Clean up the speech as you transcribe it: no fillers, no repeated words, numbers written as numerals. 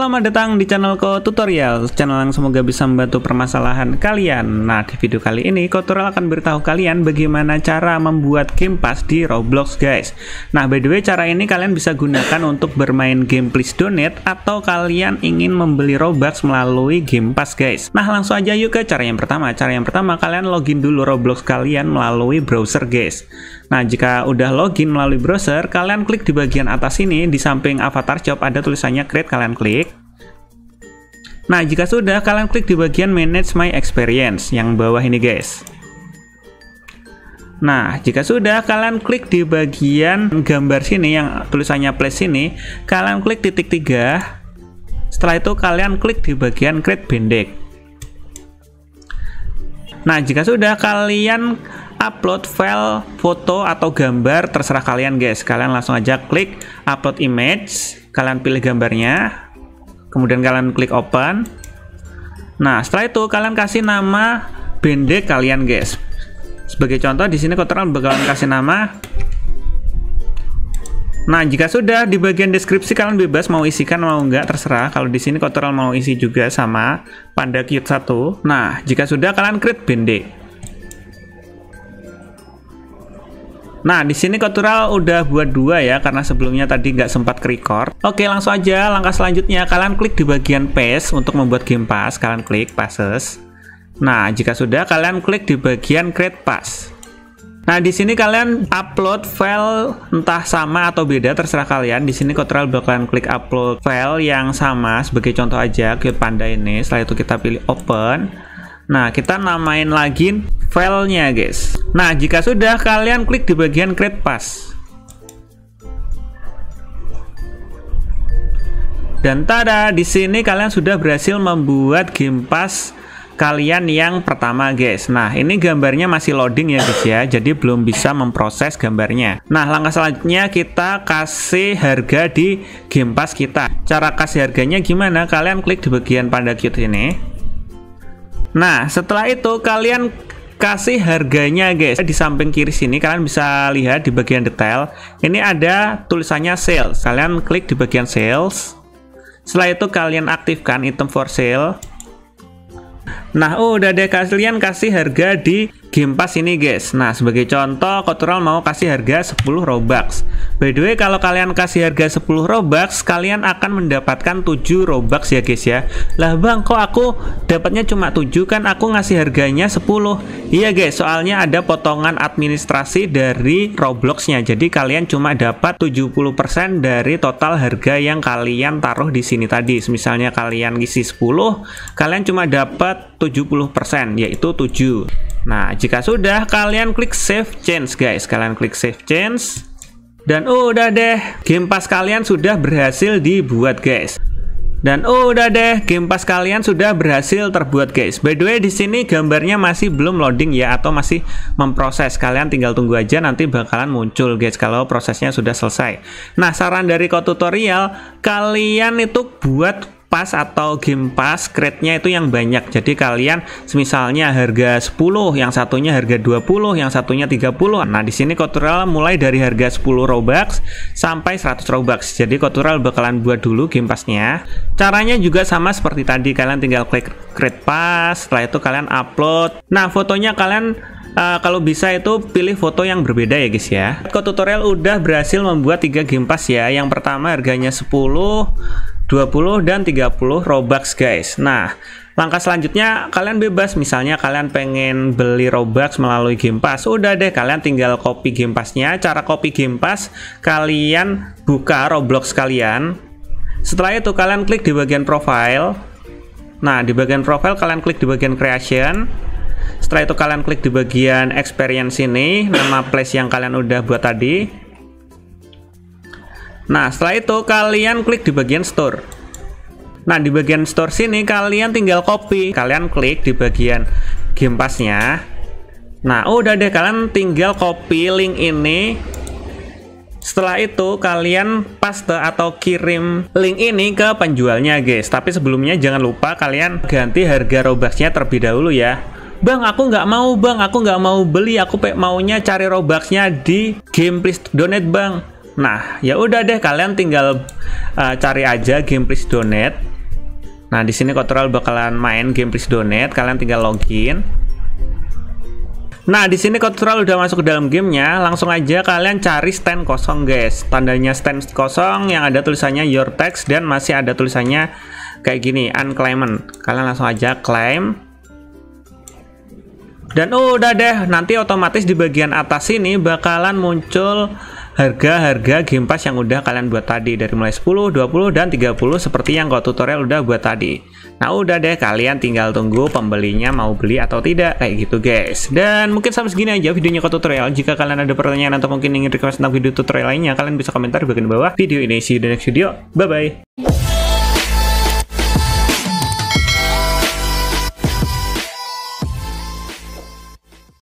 Selamat datang di channelku Tutorial, channel yang semoga bisa membantu permasalahan kalian. Nah, di video kali ini Tutorial akan beritahu kalian bagaimana cara membuat game pass di Roblox, guys. Nah, by the way, cara ini kalian bisa gunakan untuk bermain game Please Donate atau kalian ingin membeli Robux melalui game pass, guys. Nah, langsung aja yuk ke cara yang pertama. Cara yang pertama, kalian login dulu Roblox kalian melalui browser, guys. Nah, jika udah login melalui browser, kalian klik di bagian atas ini, di samping avatar shop ada tulisannya create, kalian klik. Nah, jika sudah, kalian klik di bagian manage my experience yang bawah ini, guys. Nah, jika sudah, kalian klik di bagian gambar sini yang tulisannya plus sini, kalian klik titik 3. Setelah itu kalian klik di bagian create pendek. Nah, jika sudah, kalian upload file foto atau gambar, terserah kalian, guys. Kalian langsung aja klik upload image, kalian pilih gambarnya, kemudian kalian klik open. Nah, setelah itu kalian kasih nama pendek kalian, guys. Sebagai contoh di sini Tutorial bakalan kasih nama. Nah, jika sudah, di bagian deskripsi kalian bebas mau isikan mau enggak, terserah. Kalau di sini Tutorial mau isi juga sama Panda Cute 1. Nah, jika sudah, kalian create pendek. Nah, di sini Tutorial udah buat 2 ya, karena sebelumnya tadi nggak sempat ke-record. Oke, langsung aja langkah selanjutnya, kalian klik di bagian paste untuk membuat game pass, kalian klik passes. Nah, jika sudah, kalian klik di bagian create pass. Nah, di sini kalian upload file entah sama atau beda, terserah kalian. Di sini Tutorial bakalan klik upload file yang sama, sebagai contoh aja Cute Panda ini. Setelah itu kita pilih open. Nah, kita namain lagi filenya, guys. Nah, jika sudah, kalian klik di bagian create pass. Dan tada, di sini kalian sudah berhasil membuat game pass kalian yang pertama, guys. Nah, ini gambarnya masih loading ya, guys ya. Jadi belum bisa memproses gambarnya. Nah, langkah selanjutnya kita kasih harga di game pass kita. Cara kasih harganya gimana? Kalian klik di bagian Panda Cute ini. Nah, setelah itu kalian kasih harganya, guys. Di samping kiri sini kalian bisa lihat di bagian detail. Ini ada tulisannya sales. Kalian klik di bagian sales. Setelah itu kalian aktifkan item for sale. Nah, udah deh, kalian kasih harga di game pass ini, guys. Nah, sebagai contoh, Tutorial mau kasih harga 10 Robux. By the way, kalau kalian kasih harga 10 Robux, kalian akan mendapatkan 7 Robux ya, guys ya. Lah, Bang, kok aku dapatnya cuma 7, kan aku ngasih harganya 10. Iya, guys, soalnya ada potongan administrasi dari Robloxnya. Jadi kalian cuma dapat 70% dari total harga yang kalian taruh di sini tadi. Misalnya kalian ngisi 10, kalian cuma dapat 70%, yaitu 7. Nah, jika sudah, kalian klik save change, guys. Kalian klik save change. Dan udah deh, game pass kalian sudah berhasil dibuat, guys. Dan udah deh, game pass kalian sudah berhasil terbuat, guys. By the way, di sini gambarnya masih belum loading ya, atau masih memproses. Kalian tinggal tunggu aja, nanti bakalan muncul, guys, kalau prosesnya sudah selesai. Nah, saran dari Tutorial, kalian itu buat pass atau game pass crate-nya itu yang banyak. Jadi kalian misalnya harga 10, yang satunya harga 20, yang satunya 30. Nah, di sini Tutorial mulai dari harga 10 Robux sampai 100 Robux. Jadi Tutorial bakalan buat dulu game pass-nya. Caranya juga sama seperti tadi, kalian tinggal klik create pass, setelah itu kalian upload. Nah, fotonya kalian kalau bisa itu pilih foto yang berbeda ya, guys ya. Tutorial udah berhasil membuat 3 game pass ya. Yang pertama harganya 10, 20 dan 30 Robux, guys. Nah, langkah selanjutnya kalian bebas. Misalnya kalian pengen beli Robux melalui game pass, udah deh, kalian tinggal copy game pass-nya. Cara copy game pass, kalian buka Roblox kalian. Setelah itu kalian klik di bagian profile. Nah, di bagian profile kalian klik di bagian creation. Setelah itu kalian klik di bagian experience ini, nama place yang kalian udah buat tadi. Nah, setelah itu kalian klik di bagian store. Nah, di bagian store sini kalian tinggal copy. Kalian klik di bagian game pass-nya. Nah, udah deh, kalian tinggal copy link ini. Setelah itu kalian paste atau kirim link ini ke penjualnya, guys. Tapi sebelumnya jangan lupa kalian ganti harga Robux-nya terlebih dahulu ya. Bang, aku nggak mau, Bang. Aku nggak mau beli. Aku maunya cari Robux-nya di game Please Donate, Bang. Nah, ya udah deh, kalian tinggal cari aja game Please Donate. Nah, di sini tutorial bakalan main game Please Donate, kalian tinggal login. Nah, di sini tutorial udah masuk ke dalam gamenya, langsung aja kalian cari stand kosong guys. Tandanya stand kosong yang ada tulisannya your text dan masih ada tulisannya kayak gini, unclaimed. Kalian langsung aja claim. Dan udah deh, nanti otomatis di bagian atas ini bakalan muncul harga-harga Game Pass yang udah kalian buat tadi, dari mulai 10, 20, dan 30 seperti yang tutorial udah buat tadi. Nah udah deh, kalian tinggal tunggu pembelinya mau beli atau tidak, kayak gitu guys. Dan mungkin sampai segini aja videonya tutorial. Jika kalian ada pertanyaan atau mungkin ingin request tentang video tutorial lainnya, kalian bisa komentar di bagian bawah video ini. See you di next video, bye bye.